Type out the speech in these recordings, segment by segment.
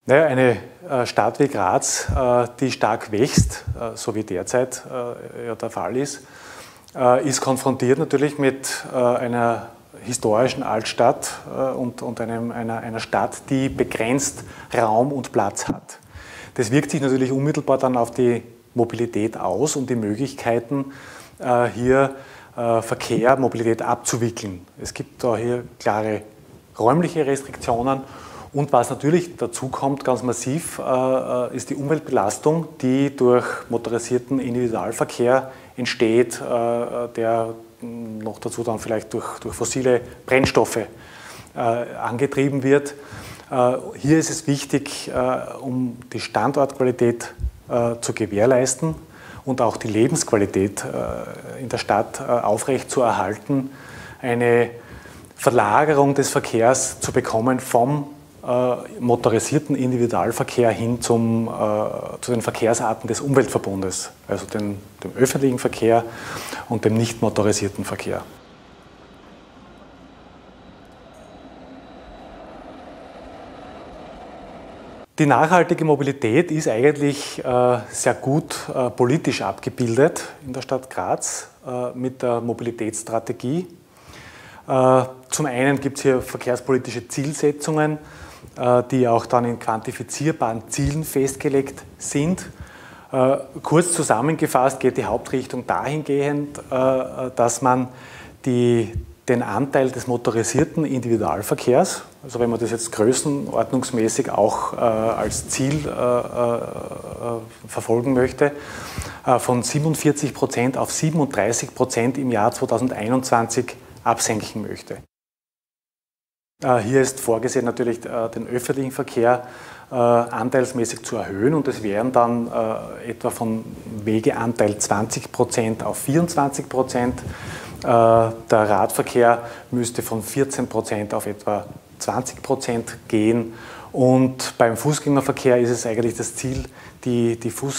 Naja, eine Stadt wie Graz, die stark wächst, so wie derzeit ja der Fall ist konfrontiert natürlich mit einer historischen Altstadt und einer Stadt, die begrenzt Raum und Platz hat. Das wirkt sich natürlich unmittelbar dann auf die Mobilität aus und die Möglichkeiten, hier Verkehr, Mobilität abzuwickeln. Es gibt da hier klare räumliche Restriktionen. Und was natürlich dazu kommt, ganz massiv, ist die Umweltbelastung, die durch motorisierten Individualverkehr entsteht, der noch dazu dann vielleicht durch fossile Brennstoffe angetrieben wird. Hier ist es wichtig, um die Standortqualität zu gewährleisten und auch die Lebensqualität in der Stadt aufrechtzuerhalten, eine Verlagerung des Verkehrs zu bekommen vom motorisierten Individualverkehr hin zu den Verkehrsarten des Umweltverbundes, also dem öffentlichen Verkehr und dem nicht motorisierten Verkehr. Die nachhaltige Mobilität ist eigentlich sehr gut politisch abgebildet in der Stadt Graz mit der Mobilitätsstrategie. Zum einen gibt es hier verkehrspolitische Zielsetzungen, die auch dann in quantifizierbaren Zielen festgelegt sind. Kurz zusammengefasst geht die Hauptrichtung dahingehend, dass man den Anteil des motorisierten Individualverkehrs, also wenn man das jetzt größenordnungsmäßig auch als Ziel verfolgen möchte, von 47% auf 37% im Jahr 2021 absenken möchte. Hier ist vorgesehen, natürlich den öffentlichen Verkehr anteilsmäßig zu erhöhen und es wären dann etwa von Wegeanteil 20% auf 24%. Der Radverkehr müsste von 14% auf etwa 20% gehen und beim Fußgängerverkehr ist es eigentlich das Ziel, die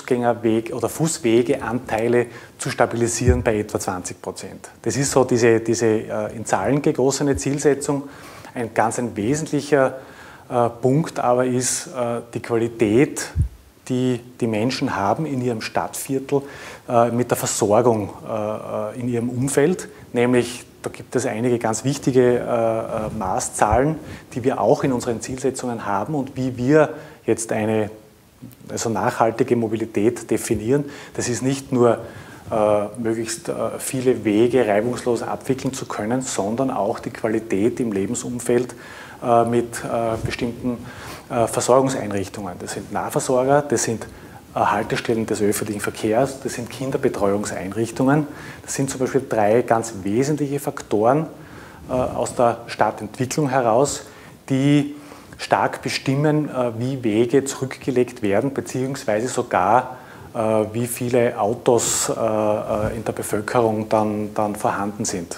Fußwegeanteile zu stabilisieren bei etwa 20%. Das ist so diese in Zahlen gegossene Zielsetzung. Ein ganz wesentlicher Punkt aber ist die Qualität, die die Menschen haben in ihrem Stadtviertel mit der Versorgung in ihrem Umfeld. Nämlich, da gibt es einige ganz wichtige Maßzahlen, die wir auch in unseren Zielsetzungen haben und wie wir jetzt eine nachhaltige Mobilität definieren. Das ist nicht nur möglichst viele Wege reibungslos abwickeln zu können, sondern auch die Qualität im Lebensumfeld mit bestimmten Versorgungseinrichtungen. Das sind Nahversorger, das sind Haltestellen des öffentlichen Verkehrs, das sind Kinderbetreuungseinrichtungen. Das sind zum Beispiel 3 ganz wesentliche Faktoren aus der Stadtentwicklung heraus, die stark bestimmen, wie Wege zurückgelegt werden, beziehungsweise sogar wie viele Autos in der Bevölkerung dann vorhanden sind.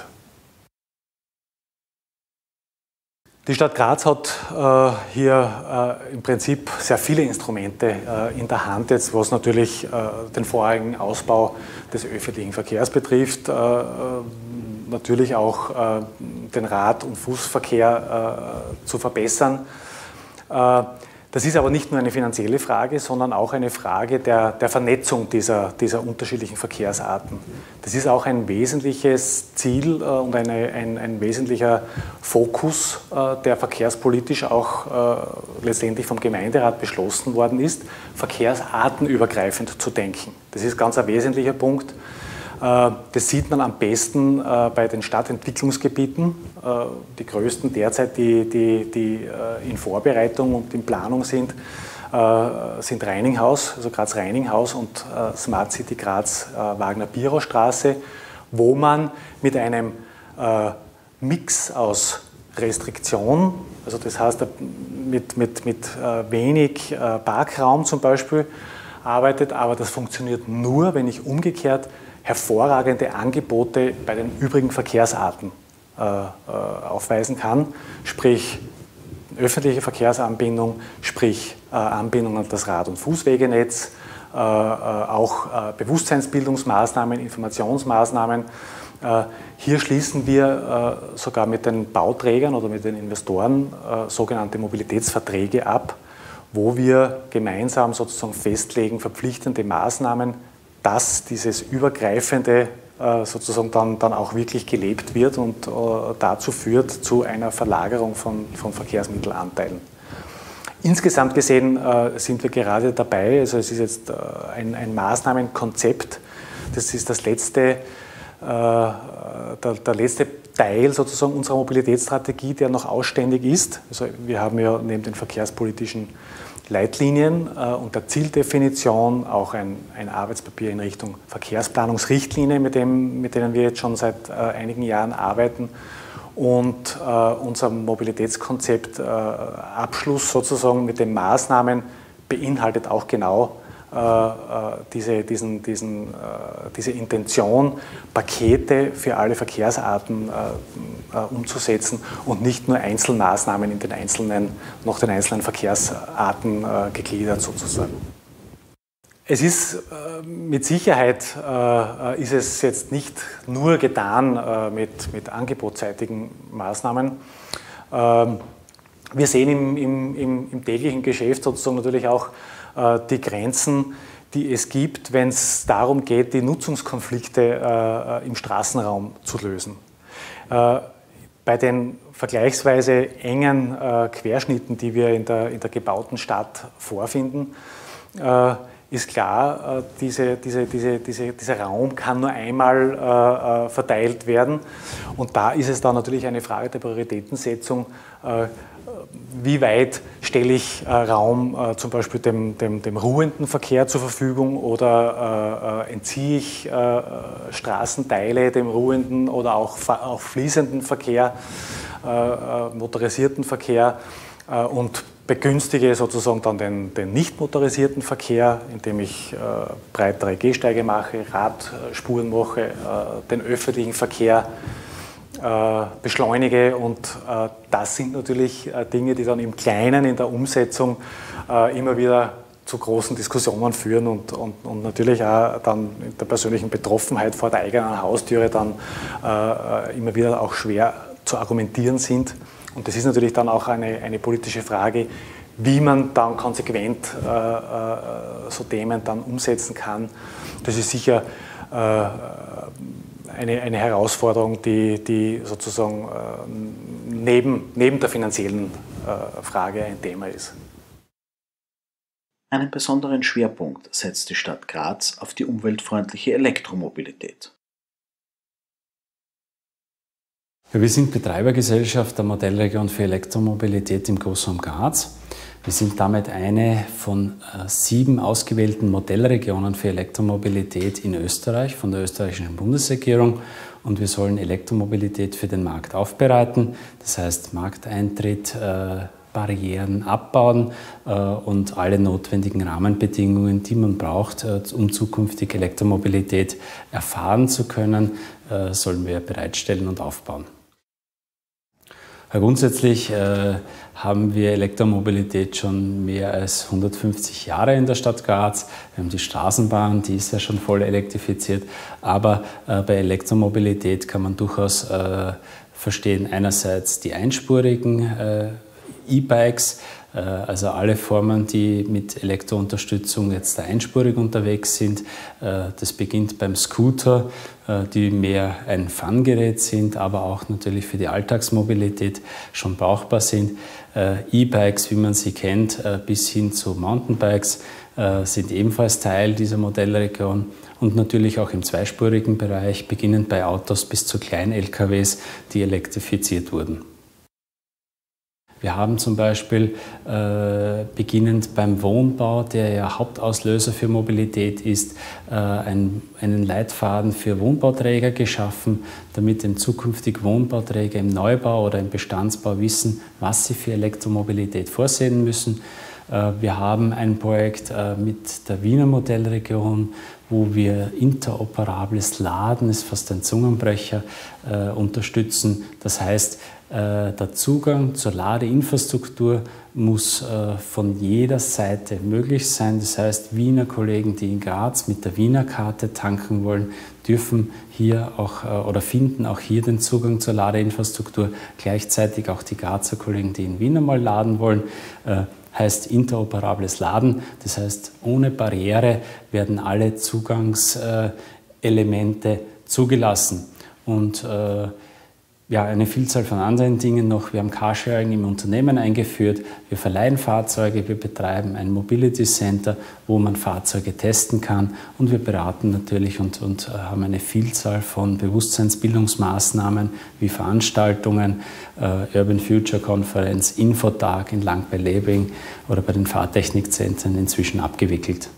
Die Stadt Graz hat hier im Prinzip sehr viele Instrumente in der Hand, jetzt, was natürlich den vorherigen Ausbau des öffentlichen Verkehrs betrifft, natürlich auch den Rad- und Fußverkehr zu verbessern. Das ist aber nicht nur eine finanzielle Frage, sondern auch eine Frage der Vernetzung dieser unterschiedlichen Verkehrsarten. Das ist auch ein wesentliches Ziel und ein wesentlicher Fokus, der verkehrspolitisch auch letztendlich vom Gemeinderat beschlossen worden ist, verkehrsartenübergreifend zu denken. Das ist ganz ein wesentlicher Punkt. Das sieht man am besten bei den Stadtentwicklungsgebieten. Die größten derzeit, die in Vorbereitung und in Planung sind Reininghaus, also Graz-Reininghaus und Smart City Graz Wagner-Birau-Straße, wo man mit einem Mix aus Restriktion, also das heißt mit wenig Parkraum zum Beispiel, arbeitet, aber das funktioniert nur, wenn ich umgekehrt hervorragende Angebote bei den übrigen Verkehrsarten aufweisen kann, sprich öffentliche Verkehrsanbindung, sprich Anbindung an das Rad- und Fußwegenetz, auch Bewusstseinsbildungsmaßnahmen, Informationsmaßnahmen. Hier schließen wir sogar mit den Bauträgern oder mit den Investoren sogenannte Mobilitätsverträge ab, wo wir gemeinsam sozusagen festlegen, verpflichtende Maßnahmen, dass dieses Übergreifende sozusagen dann auch wirklich gelebt wird und dazu führt zu einer Verlagerung von Verkehrsmittelanteilen. Insgesamt gesehen sind wir gerade dabei, also es ist jetzt ein Maßnahmenkonzept, das ist das letzte, der letzte Teil sozusagen unserer Mobilitätsstrategie, der noch ausständig ist. Also wir haben ja neben den verkehrspolitischen Leitlinien und der Zieldefinition auch ein Arbeitspapier in Richtung Verkehrsplanungsrichtlinie, mit denen wir jetzt schon seit einigen Jahren arbeiten. Und unser Mobilitätskonzept Abschluss sozusagen mit den Maßnahmen beinhaltet auch genau diese Intention, Pakete für alle Verkehrsarten umzusetzen und nicht nur Einzelmaßnahmen in den einzelnen Verkehrsarten gegliedert sozusagen. Es ist mit Sicherheit ist es jetzt nicht nur getan mit angebotsseitigen Maßnahmen. Wir sehen im täglichen Geschäft sozusagen natürlich auch die Grenzen, die es gibt, wenn es darum geht, die Nutzungskonflikte im Straßenraum zu lösen. Bei den vergleichsweise engen Querschnitten, die wir in der gebauten Stadt vorfinden, ist klar, dieser Raum kann nur einmal verteilt werden. Und da ist es dann natürlich eine Frage der Prioritätensetzung, wie weit stelle ich Raum zum Beispiel dem ruhenden Verkehr zur Verfügung oder entziehe ich Straßenteile dem ruhenden oder auch fließenden Verkehr, motorisierten Verkehr und begünstige sozusagen dann den nicht motorisierten Verkehr, indem ich breitere Gehsteige mache, Radspuren mache, den öffentlichen Verkehr beschleunige, und das sind natürlich Dinge, die dann im Kleinen in der Umsetzung immer wieder zu großen Diskussionen führen und natürlich auch dann in der persönlichen Betroffenheit vor der eigenen Haustüre dann immer wieder auch schwer zu argumentieren sind. Und das ist natürlich dann auch eine politische Frage, wie man dann konsequent so Themen dann umsetzen kann. Das ist sicher eine Herausforderung, die sozusagen neben der finanziellen Frage ein Thema ist. Einen besonderen Schwerpunkt setzt die Stadt Graz auf die umweltfreundliche Elektromobilität. Ja, wir sind Betreibergesellschaft der Modellregion für Elektromobilität im Großraum Graz. Wir sind damit eine von 7 ausgewählten Modellregionen für Elektromobilität in Österreich von der österreichischen Bundesregierung, und wir sollen Elektromobilität für den Markt aufbereiten, das heißt Markteintritt, Barrieren abbauen und alle notwendigen Rahmenbedingungen, die man braucht, um zukünftig Elektromobilität erfahren zu können, sollen wir bereitstellen und aufbauen. Grundsätzlich haben wir Elektromobilität schon mehr als 150 Jahre in der Stadt Graz. Wir haben die Straßenbahn, die ist ja schon voll elektrifiziert. Aber bei Elektromobilität kann man durchaus verstehen, einerseits die einspurigen E-Bikes, also alle Formen, die mit Elektrounterstützung jetzt einspurig unterwegs sind. Das beginnt beim Scooter, die mehr ein Fun-Gerät sind, aber auch natürlich für die Alltagsmobilität schon brauchbar sind. E-Bikes, wie man sie kennt, bis hin zu Mountainbikes sind ebenfalls Teil dieser Modellregion. Und natürlich auch im zweispurigen Bereich, beginnend bei Autos bis zu Klein-LKWs, die elektrifiziert wurden. Wir haben zum Beispiel beginnend beim Wohnbau, der ja Hauptauslöser für Mobilität ist, einen Leitfaden für Wohnbauträger geschaffen, damit eben zukünftig Wohnbauträger im Neubau oder im Bestandsbau wissen, was sie für Elektromobilität vorsehen müssen. Wir haben ein Projekt mit der Wiener Modellregion, wo wir interoperables Laden, ist fast ein Zungenbrecher, unterstützen. Das heißt, der Zugang zur Ladeinfrastruktur muss von jeder Seite möglich sein. Das heißt, Wiener Kollegen, die in Graz mit der Wiener Karte tanken wollen, dürfen hier auch oder finden auch hier den Zugang zur Ladeinfrastruktur. Gleichzeitig auch die Grazer Kollegen, die in Wien einmal laden wollen, heißt interoperables Laden. Das heißt, ohne Barriere werden alle Zugangselemente zugelassen. Und ja, eine Vielzahl von anderen Dingen noch. Wir haben Carsharing im Unternehmen eingeführt, wir verleihen Fahrzeuge, wir betreiben ein Mobility Center, wo man Fahrzeuge testen kann, und wir beraten natürlich und haben eine Vielzahl von Bewusstseinsbildungsmaßnahmen wie Veranstaltungen, Urban Future Conference, Infotag in Lang bei Lebing oder bei den Fahrtechnikzentren inzwischen abgewickelt.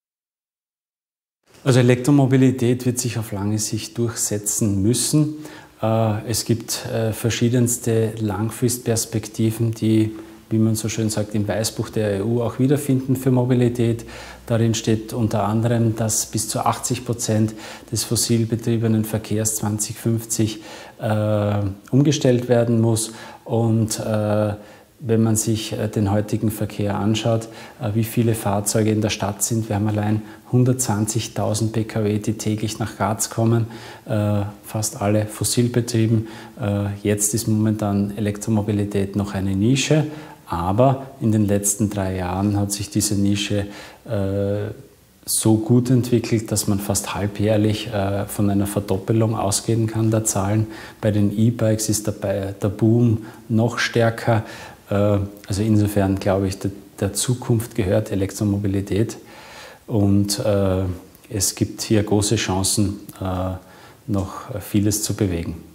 Also Elektromobilität wird sich auf lange Sicht durchsetzen müssen. Es gibt verschiedenste Langfristperspektiven, die, wie man so schön sagt, im Weißbuch der EU auch wiederfinden für Mobilität. Darin steht unter anderem, dass bis zu 80% des fossil betriebenen Verkehrs 2050 umgestellt werden muss. Und wenn man sich den heutigen Verkehr anschaut, wie viele Fahrzeuge in der Stadt sind, wir haben allein 120.000 Pkw, die täglich nach Graz kommen, fast alle fossilbetrieben. Jetzt ist momentan Elektromobilität noch eine Nische, aber in den letzten 3 Jahren hat sich diese Nische so gut entwickelt, dass man fast halbjährlich von einer Verdoppelung ausgehen kann der Zahlen. Bei den E-Bikes ist der Boom noch stärker. Also insofern glaube ich, der Zukunft gehört Elektromobilität, und es gibt hier große Chancen, noch vieles zu bewegen.